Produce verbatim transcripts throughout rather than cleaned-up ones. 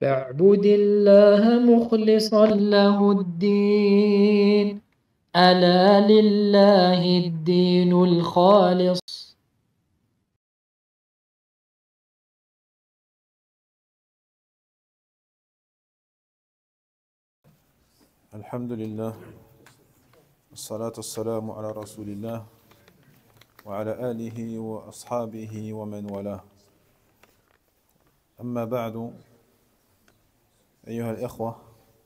فاعبد الله مخلصا له الدين ألا لله الدين الخالص. الحمد لله والصلاة والسلام على رسول الله وعلى آله وأصحابه ومن والاه. أما بعد، أيها الإخوة،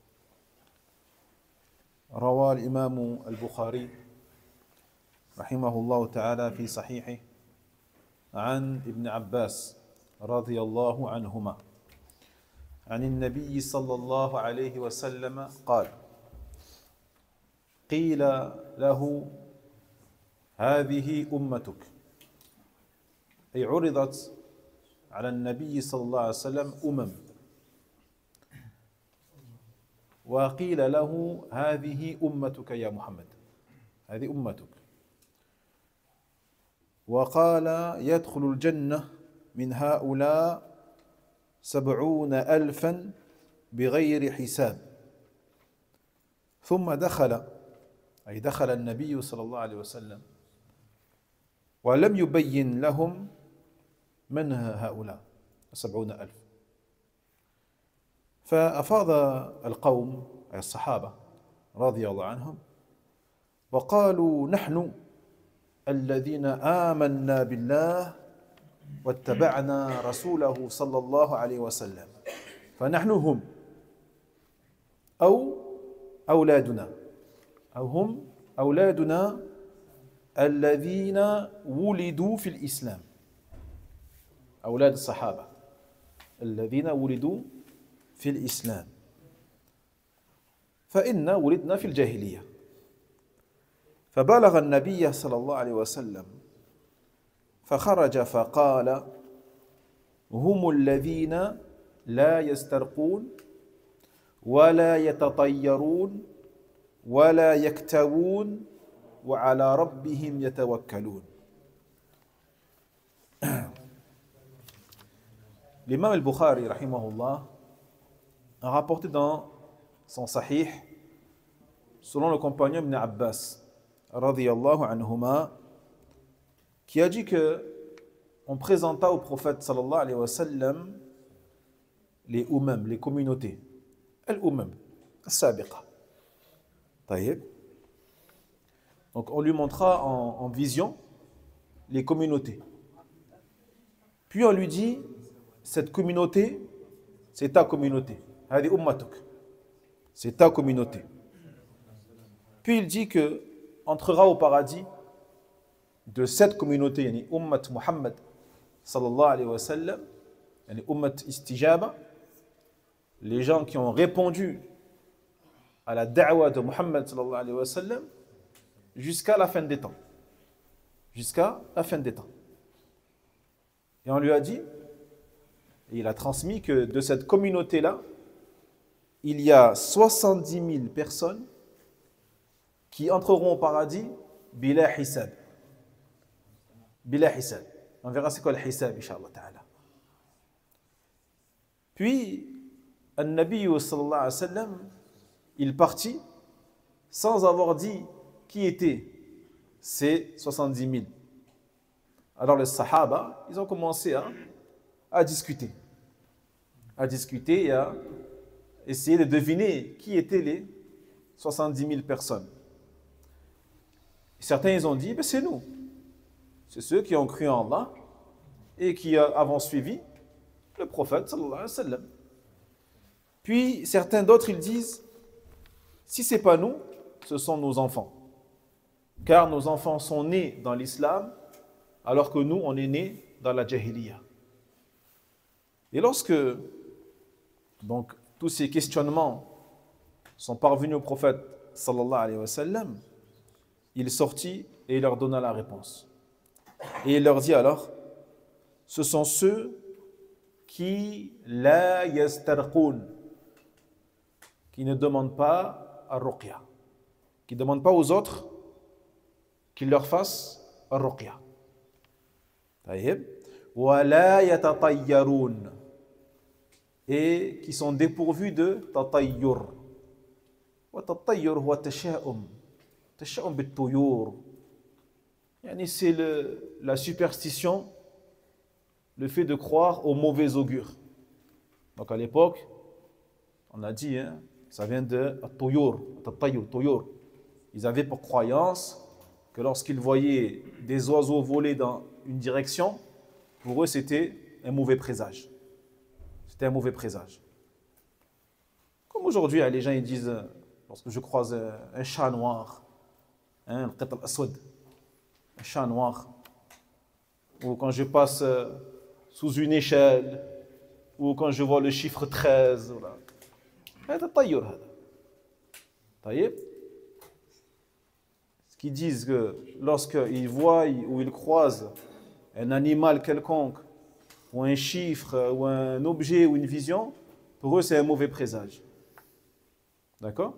روى الإمام البخاري رحمه الله تعالى في صحيحه عن ابن عباس رضي الله عنهما عن النبي صلى الله عليه وسلم قال: قيل له هذه أمتك، أي عرضت على النبي صلى الله عليه وسلم أمم، وقيل له هذه أمتك يا محمد، هذه أمتك، وقال: يدخل الجنة من هؤلاء سبعون ألفا بغير حساب. ثم دخل، أي دخل النبي صلى الله عليه وسلم ولم يبين لهم من هؤلاء سبعون ألف، فأفاض القوم أي الصحابة رضي الله عنهم وقالوا: نحن الذين آمنا بالله واتبعنا رسوله صلى الله عليه وسلم، فنحن هم أو أولادنا أو هم أولادنا الذين ولدوا في الإسلام، أولاد الصحابة الذين ولدوا في الإسلام، فإنا ولدنا في الجاهلية. فبلغ النبي صلى الله عليه وسلم فخرج فقال: هم الذين لا يسترقون ولا يتطيرون ولا يكتوون وعلى ربهم يتوكلون. L'imam al-Bukhari, rahimahullah, a rapporté dans son sahih, selon le compagnon Ibn Abbas, radiyallahu anhuma, qui a dit que on présenta au prophète sallallahu alayhi wa sallam les umam, les communautés, al-umam, al-sabiqa. Taïb. Donc on lui montra en, en vision les communautés. Puis on lui dit: cette communauté, c'est ta communauté. Hadi ummatuk. C'est ta communauté. Puis il dit que entrera au paradis de cette communauté, yani ummat Muhammad sallallahu alayhi wa sallam, yani ummat istijaba, les gens qui ont répondu à la da'wa de Muhammad sallallahu alayhi wa sallam jusqu'à la fin des temps. Jusqu'à la fin des temps. Et on lui a dit, et il a transmis que de cette communauté-là, il y a soixante-dix mille personnes qui entreront au paradis bila hisab. Bila hisab. On verra c'est quoi le hisab, inshallah ta'ala. Puis, An-Nabi sallallahu alayhi wa sallam, il partit sans avoir dit qui étaient ces soixante-dix mille. Alors les Sahaba, ils ont commencé à, à discuter. À discuter et à essayer de deviner qui étaient les soixante-dix mille personnes. Et certains, ils ont dit, ben c'est nous. C'est ceux qui ont cru en Allah et qui avons suivi le prophète sallallahu alayhi wa sallam. Puis certains d'autres, ils disent, si ce n'est pas nous, ce sont nos enfants. Car nos enfants sont nés dans l'islam, alors que nous, on est nés dans la jahiliya. Et lorsque donc, tous ces questionnements sont parvenus au prophète sallallahu alayhi wa sallam, il sortit et il leur donna la réponse. Et il leur dit alors, ce sont ceux qui la yastarqoun, qui ne demandent pas ar-ruqya, qui ne demandent pas aux autres qu'ils leur fassent ar-ruqya. Taïb. Wa la yatatayyarun, et qui sont dépourvus de tatayyur. والتطير هو التشاؤم التشاؤم بالطيور يعني c'est le, la superstition, le fait de croire au mauvais augure. Donc à l'époque, on a dit, hein, ça vient de الطيور, التطير, الطيور. Ils avaient pour croyance que lorsqu'ils voyaient des oiseaux voler dans une direction, pour eux c'était un mauvais présage. C'était un mauvais présage. Comme aujourd'hui, les gens ils disent, lorsque je croise un chat noir, hein, un chat noir, ou quand je passe sous une échelle, ou quand je vois le chiffre treize, c'est taillur. Ce qu'ils disent que lorsqu'ils voient ou ils croisent un animal quelconque, ou un chiffre, ou un objet, ou une vision, pour eux c'est un mauvais présage. D'accord?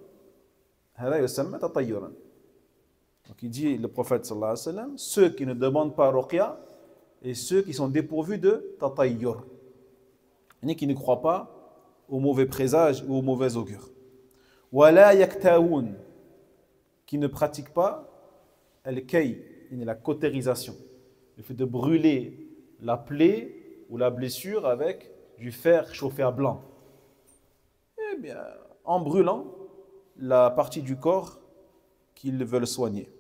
Donc il dit, le prophète sallallahu alayhi wa sallam, ceux qui ne demandent pas ruqya et ceux qui sont dépourvus de tatayyur, qui ne croient pas au mauvais présage ou au mauvais augure. Wala yaktaoun, qui ne pratiquent pas al-kay, la cautérisation, le fait de brûler la plaie ou la blessure avec du fer chauffé à blanc. Eh bien, en brûlant la partie du corps qu'ils veulent soigner.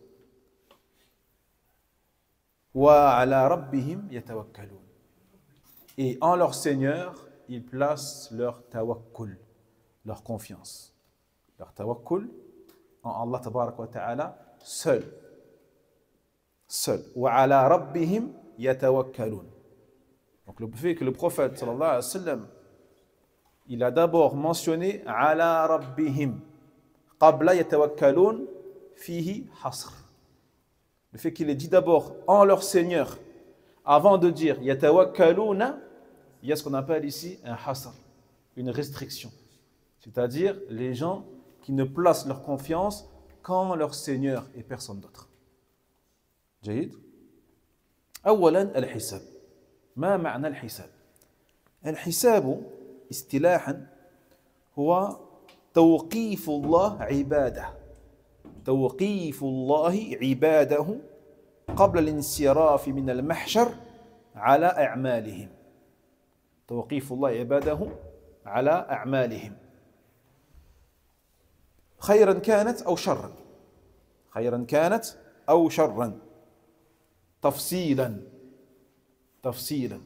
Wa ala rabbihim yatawakkalun. Et en leur Seigneur, ils placent leur tawakkul, leur confiance. Leur tawakkul en Allah tabarak wa ta'ala seul. Seul. Wa ala rabbihim yatawakkalun. Donc le fait que le prophète sallallahu alayhi wa sallam, il a d'abord mentionné ala rabbihim. Qabla yatawakkalun fihi hasr. Le fait qu'il ait dit d'abord en leur Seigneur, avant de dire yatawakkaluna, il y a ce qu'on appelle ici un hasr, une restriction. C'est-à-dire les gens qui ne placent leur confiance qu'en leur Seigneur et personne d'autre. جيد؟ أولا الحساب. ما معنى الحساب؟ الحساب اصطلاحا هو توقيف الله عباده توقيف الله عباده قبل الانصراف من المحشر على أعمالهم توقيف الله عباده على أعمالهم خيرا كانت أو شرا خيرا كانت أو شرا تفصيلا تفصيلا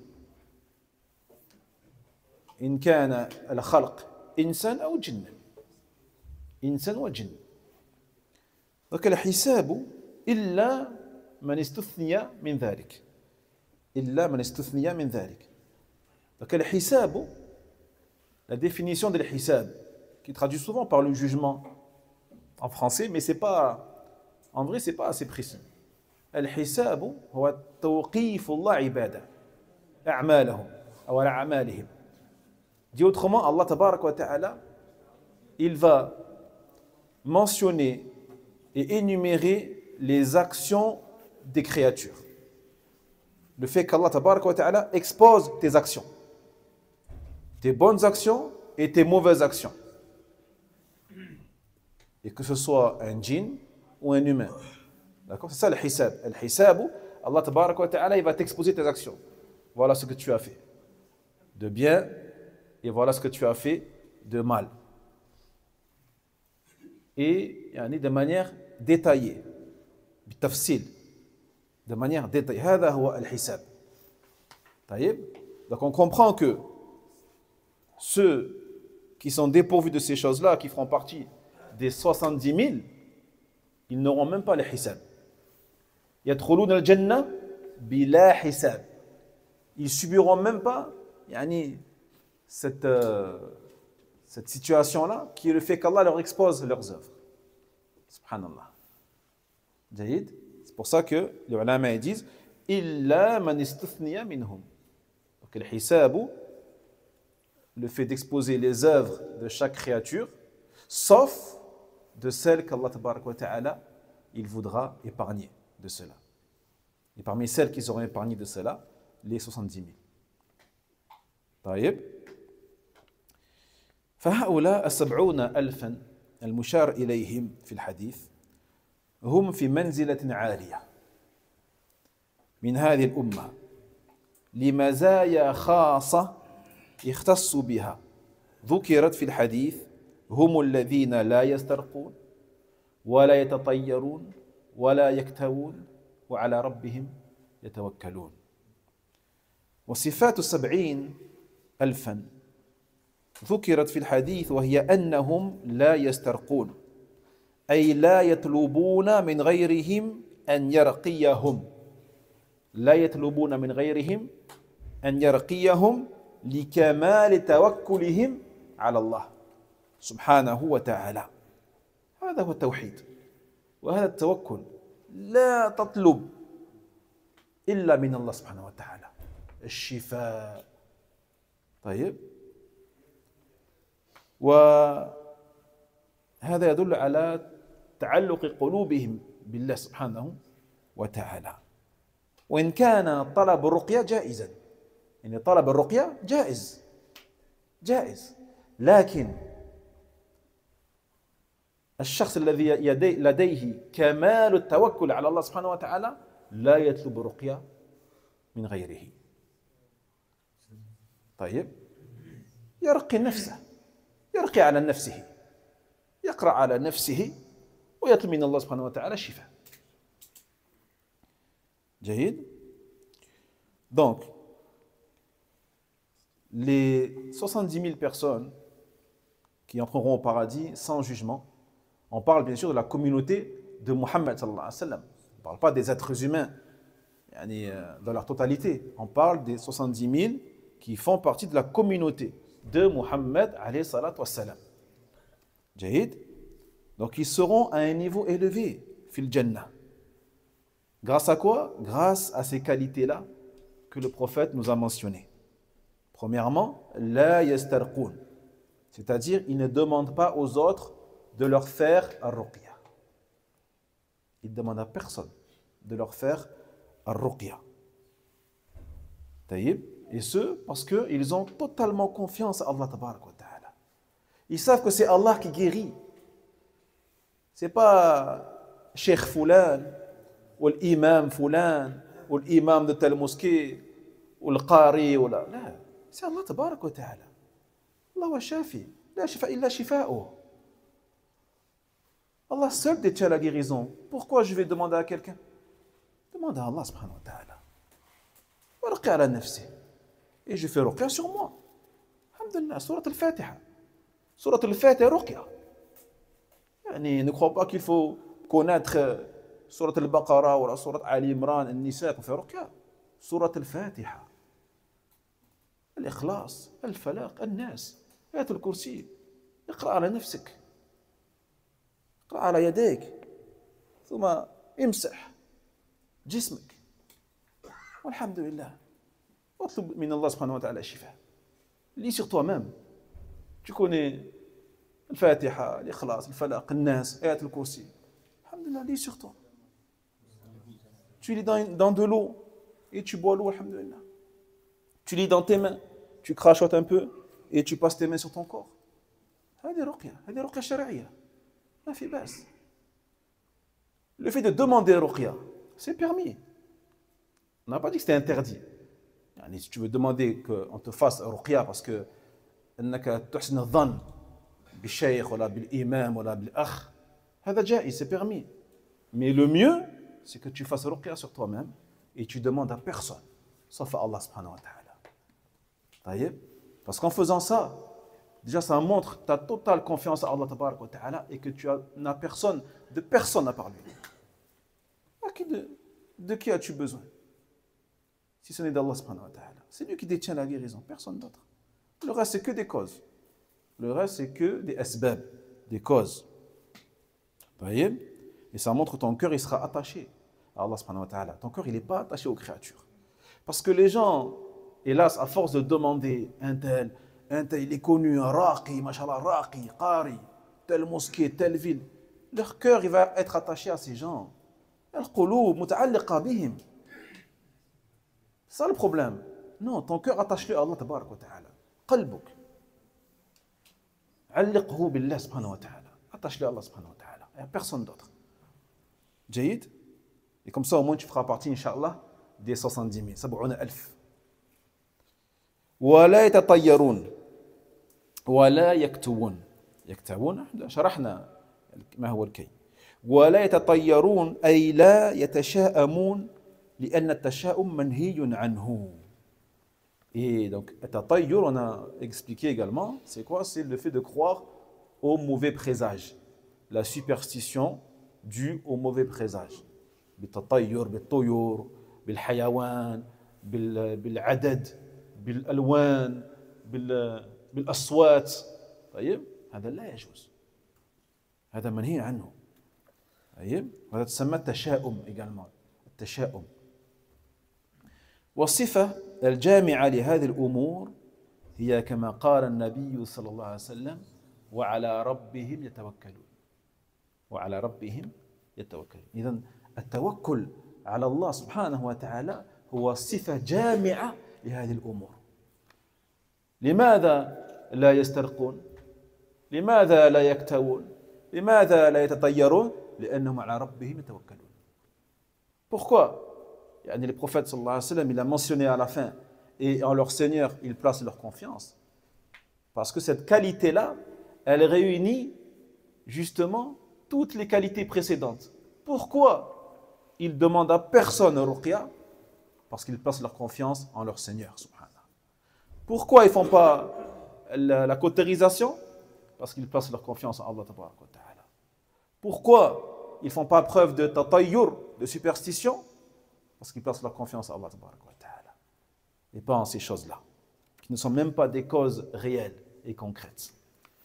إن كان الخلق إنسان أو جن إنسان وجن. Donc الحساب إلا من استثني من ذلك إلا من استثني من ذلك. Donc الحساب, la définition de l'hisab, qui traduit souvent par le jugement en français, mais c'est pas, en vrai c'est pas assez précis. الحساب هو توقيف الله عباده أعمالهم أو على أعمالهم. Dit autrement, Allah tabarak wa ta'ala, il va mentionner et énumérer les actions des créatures. Le fait qu'Allah tabarak wa ta'ala expose tes actions, tes bonnes actions et tes mauvaises actions. Et que ce soit un djinn ou un humain. D'accord? C'est ça le hisab. Le hisab, Allah tabarak wa ta'ala, il va t'exposer tes actions. Voilà ce que tu as fait de bien et voilà ce que tu as fait de mal. Et yani, de manière détaillée, bitafsil, de manière détaillée. هذا هو الحساب. طيب. Donc on comprend que ceux qui sont dépourvus de ces choses-là, qui feront partie des soixante-dix mille, ils n'auront même pas le hisab. يدخلون الجنة بلا حساب. Ils subiront même pas yani, cette, euh, cette situation-là, qui est le fait qu'Allah leur expose leurs œuvres. Subhanallah. Jaïd. C'est pour ça que les ulama disent إلا من استثني منهم. Donc le hisab, le fait d'exposer les œuvres de chaque créature, sauf de celles qu'Allah tabarak wa ta'ala, il voudra épargner de cela. Et parmi celles qui seront épargnées de cela, les soixante-dix mille. طيب. فهؤلاء السبعون ألفا المشار إليهم في الحديث هم في منزلة عالية من هذه الأمة لمزايا خاصة يختص بها ذكرت في الحديث: هم الذين لا يسترقون ولا يتطيرون ولا يكتوون وعلى ربهم يتوكلون. وصفات السبعين ألفا ذكرت في الحديث وهي أنهم لا يسترقون، أي لا يطلبون من غيرهم أن يرقيهم، لا يطلبون من غيرهم أن يرقيهم لكمال توكلهم على الله سبحانه وتعالى. هذا هو التوحيد، وهذا التوكل لا تطلب إلا من الله سبحانه وتعالى الشفاء. طيب، وهذا يدل على تعلق قلوبهم بالله سبحانه وتعالى. وإن كان طلب الرقية جائزا، يعني طلب الرقية جائز جائز لكن الشخص الذي يدي لديه كمال التوكل على الله سبحانه وتعالى لا يطلب رقية من غيره. طيب، يرقي نفسه، يرقي على نفسه، يقرأ على نفسه ويطلب من الله سبحانه وتعالى الشفاء. جيد. Donc, les soixante-dix mille personnes qui entreront au paradis sans jugement, on parle bien sûr de la communauté de Mohammed sallallahu alayhi wa sallam. On ne parle pas des êtres humains dans leur totalité. On parle des soixante-dix mille qui font partie de la communauté de Mohammed alayhi salatu wa sallam. Jahid. Donc ils seront à un niveau élevé fil Jannah. Grâce à quoi? Grâce à ces qualités-là que le prophète nous a mentionnées. Premièrement, la yastarqoun, c'est-à-dire ils ne demandent pas aux autres de leur faire ar-ruqya. Ils ne demandent à personne de leur faire ar-ruqya. Taïb. Et ce, parce qu'ils ont totalement confiance à Allah tabarak wa ta'ala. Ils savent que c'est Allah qui guérit. Ce n'est pas Cheikh Foulan, ou l'imam Foulan, ou l'imam de telle mosquée, ou le qari, ou la... Non, c'est Allah tabarak wa ta'ala. Allah wa shafi. La shifa illa shifa'u. Allah seul détient la guérison. Pourquoi je vais demander à quelqu'un? Demande à Allah subhanahu wa ta'ala. Wa raqi ala nafsi. Et je fais ruqya sur moi. Alhamdulillah, surat al-Fatiha. Surat al-Fatiha, ruqya. Yani, ne crois pas qu'il faut connaître surat al-Baqarah ou surat Ali Imran, al-Nisa pour faire ruqya. Surat al-Fatiha. Al-Ikhlas, al-Falaq, al-Nas, ayat al-Kursi. اقرأ على نفسك. اقرأ على يديك. ثم امسح جسمك. والحمد لله. اطلب من Allah subhanahu wa ta'ala الشفاء. Lis sur toi-même. Tu connais le Fatiha, l'Ikhlas, le Falaq, le Nas, Ayat al-Kursi. Alhamdulillah, lis sur toi. Tu lis dans, dans de l'eau et tu bois l'eau, alhamdulillah. Tu lis dans tes mains, tu crachotes un peu et tu passes tes mains sur ton corps. هذه رقية، هذه رقية شرعية. ما في بأس. Le fait de demander ruqya, c'est permis. On n'a pas dit que c'était interdit. Yani, si tu veux demander qu'on te fasse ruqya parce que أنك تحسن الظن بالشيخ ولا بالإمام ولا بالأخ, هذا جائز, c'est permis. Mais le mieux, c'est que tu fasses ruqya sur toi-même et tu demandes à personne, sauf à Allah subhanahu wa ta'ala. Taïeb. Parce qu'en faisant ça, déjà ça montre ta totale confiance à Allah tabarak wa ta'ala et que tu n'as personne, de personne à parler. De, de qui as-tu besoin? Si ce n'est d'Allah subhanahu wa ta'ala. C'est lui qui détient la guérison, personne d'autre. Le reste, c'est que des causes. Le reste, c'est que des asbab, des causes. Et ça montre que ton cœur, il sera attaché à Allah subhanahu wa ta'ala. Ton cœur, il n'est pas attaché aux créatures. Parce que les gens, hélas, à force de demander un tel, un tel, il est connu, un raqi, mashallah, raqi, qari, telle mosquée, telle ville, leur cœur, il va être attaché à ces gens. القلوب متعلقة بهم. C'est ça le problème. Non, ton cœur attache-le à Allah tabarak wa ta'ala. قلبك. علقه بالله سبحانه وتعالى. Attache-le à Allah subhanahu wa ta'ala. Il n'y a personne d'autre. جيد. Et comme ça, au moins, tu feras partie, Inch'Allah, des soixante-dix mille. سبعون ألف. ولا يتطيرون ولا يكتوون. يكتوون شرحنا ما هو الكي. ولا يتطيرون أي لا يتشاءمون لأن التشاؤم منهي عنه. Et donc, التطير, on a expliqué également, c'est quoi? C'est le fait de croire au mauvais présage. La superstition due au mauvais présage. بالتطير بالطيور بالحيوان بالعدد بالألوان بالأصوات. طيب هذا لا يجوز. هذا منهي عنه. طيب وهذا تسمى التشاؤم également. التشاؤم. والصفة الجامعة لهذه الأمور هي كما قال النبي صلى الله عليه وسلم وعلى ربهم يتوكلون. وعلى ربهم يتوكلون. إذن التوكل على الله سبحانه وتعالى هو صفة جامعة لهذه الأمور. لماذا لا يسترقون؟ لماذا لا يكتوون؟ لماذا لا يتطيرون؟ لأنهم على ربهم يتوكلون. Pourquoi? يعني le prophète sallallahu alayhi wa sallam, il a mentionné à la fin, et en leur Seigneur, ils placent leur confiance. Parce que cette qualité-là, elle réunit justement toutes les qualités précédentes. Pourquoi ils demandent à personne au ruqya? Parce qu'ils placent leur confiance en leur Seigneur, subhanallah. Pourquoi ils ne font pas la, la cautérisation? Parce qu'ils placent leur confiance en Allah tabaraka wa ta'ala. Pourquoi ils ne font pas preuve de tatayyur, de superstition? Parce qu'ils placent leur confiance en Allah tabaraka wa ta'ala. Et pas en ces choses-là, qui ne sont même pas des causes réelles et concrètes.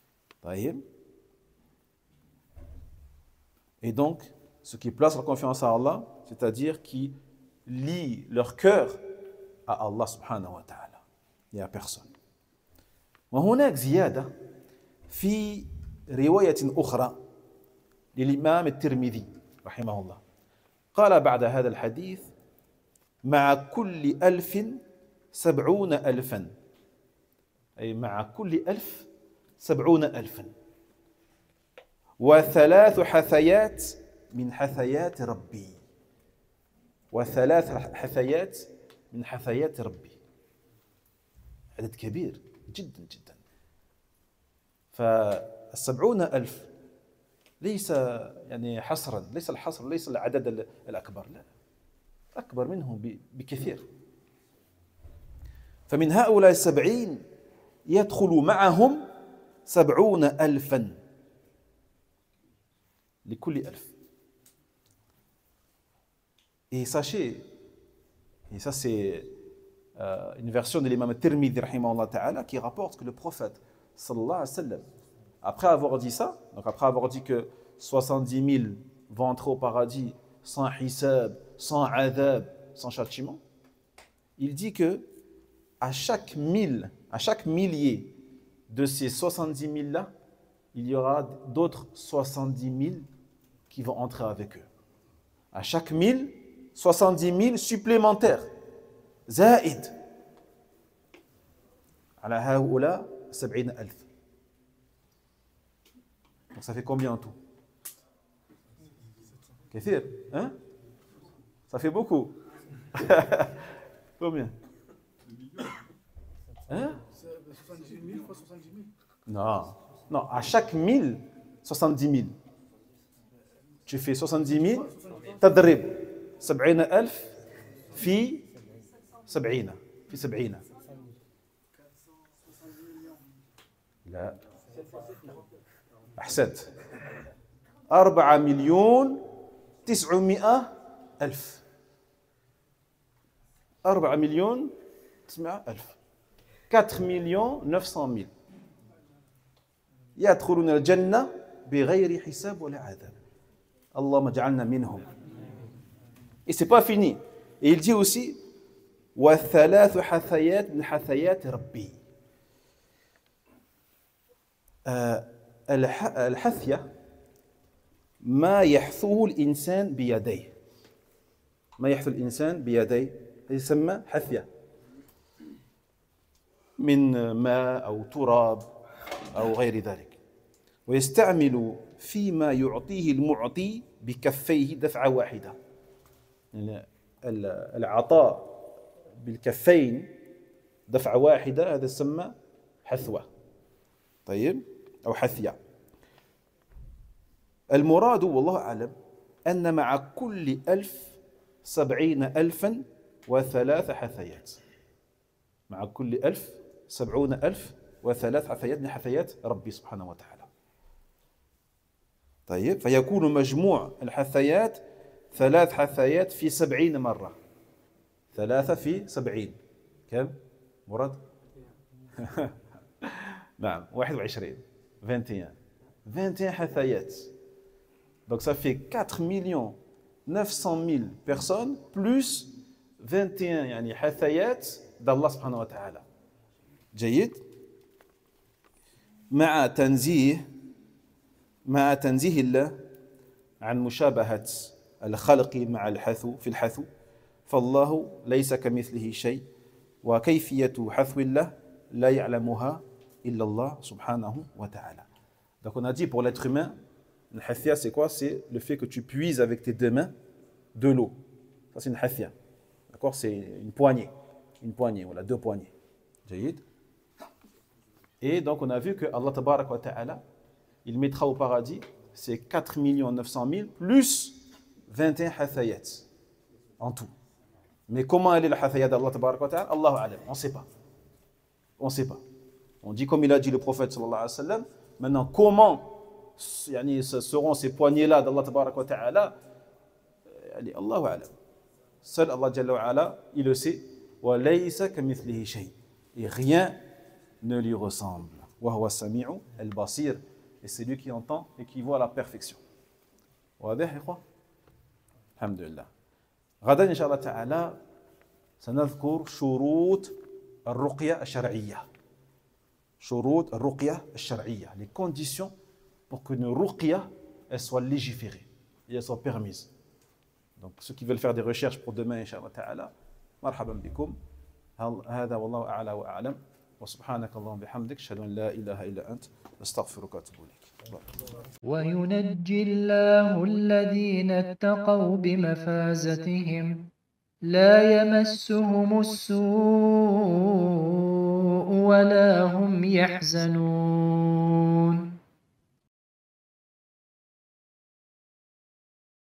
Et donc, ceux qui placent leur confiance à Allah, c'est-à-dire qui lient leur cœur à Allah subhanahu wa ta'ala. Il n'y a personne. وهناك زيادة في رواية أخرى للإمام الترمذي رحمه الله. قال بعد هذا الحديث: مع كل ألف سبعون ألفا، أي مع كل ألف سبعون ألفا، وثلاث حثيات من حثيات ربي. وثلاث حثيات من حثيات ربي. عدد كبير جدا جدا. فالسبعون ألف ليس يعني حصرا، ليس الحصر، ليس العدد الأكبر، لا، أكبر منه بكثير. فمن هؤلاء السبعين يدخل معهم سبعون ألفا لكل ألف. Et sachez, et ça c'est euh, une version de l'imam Tirmidhi rahimahullah ta'ala qui rapporte que le prophète sallallahu alayhi wa sallam, après avoir dit ça, donc après avoir dit que soixante-dix mille vont entrer au paradis sans hisab, sans adab, sans châtiment, il dit que à chaque mille, à chaque millier de ces soixante-dix mille là, il y aura d'autres soixante-dix mille qui vont entrer avec eux. À chaque mille, soixante-dix mille supplémentaires. زائد على هؤلاء سبعين ألف. Donc ça fait combien en tout? كثير, hein? Ça fait beaucoup. Combien? Hein? soixante-dix mille fois soixante-dix mille. Non, non, à chaque mille, soixante-dix mille. Tu fais soixante-dix mille, تضرب سبعين ألف في سبعين في سبعين. لا أحسنت. أربعة مليون تسعمائة ألف. أربعة مليون تسعمائة ألف. quatre millions neuf cent mille يدخلون الجنة بغير حساب ولا عذاب. اللهم اجعلنا منهم. Et c'est pas fini. Et il dit aussi وثلاث حثيات من حثيات ربي. الحثية ما يحثوه الإنسان بيديه. ما يحثو الإنسان بيديه يسمى حثية. من ماء أو تراب أو غير ذلك. ويستعمل فيما يعطيه المعطي بكفيه دفعة واحدة. العطاء بالكفين دفعة واحدة هذا يسمى حثوة، طيب، أو حثية. المراد والله أعلم أن مع كل ألف سبعين ألفا وثلاث حثيات، مع كل ألف سبعون ألف وثلاث حثيات من حثيات ربي سبحانه وتعالى. طيب، فيكون مجموع الحثيات ثلاث حثيات في سبعين مرة. ثلاثة في سبعين كم مراد؟ نعم، واحد وعشرين، vingt et un vingt et un حثيات. Donc ça fait quatre millions neuf cent mille personnes plus vingt et un يعني حثيات d'Allah سبحانه وتعالى. جيد. مع تنزيه مع تنزيه الله عن مشابهة الخلق مع الحثو في الحثو، فالله ليس كمثله شيء، وكيفية حثو الله لا يعلمها إلا الله سبحانه وتعالى. Donc on a dit pour l'être humain, le hathia c'est quoi? C'est le fait que tu puises avec tes deux mains de l'eau. Ça c'est une hathia. D'accord? C'est une poignée. Une poignée, voilà, deux poignées. Jayid. Et donc on a vu que Allah tabarak wa ta'ala, il mettra au paradis ces quatre millions neuf cent mille plus vingt et un hathayat en tout. Mais comment elle est la hathayat d'Allah tabarak wa ta'ala? Allahu alam, on ne sait pas. On ne sait pas. On dit comme il a dit le prophète sallallahu alayhi wa sallam. Maintenant, comment yani, seront ces poignées-là d'Allah tabarak wa ta'ala? Yani, Allahu alam. Seul Allah jalla wa ala, il le sait. Wa laysa kamithlihi shay. Et rien ne lui ressemble. Wa huwa sami'u al-basir. Et c'est lui qui entend et qui voit la perfection. واضح يا اخوان؟ الحمد لله. غدا ان شاء الله تعالى سنذكر شروط الرقية الشرعية. شروط الرقية الشرعية. Les conditions pour qu'une ruqya elle soit légiférée et elle soit permise. Donc ceux qui veulent faire des recherches pour demain ان شاء الله تعالى مرحبا بكم. هذا والله اعلى واعلم. وسبحانك اللهم وبحمدك اشهد ان لا اله الا انت استغفرك واتوب اليك. وينجي الله الذين اتقوا بمفازتهم لا يمسهم السوء ولا هم يحزنون.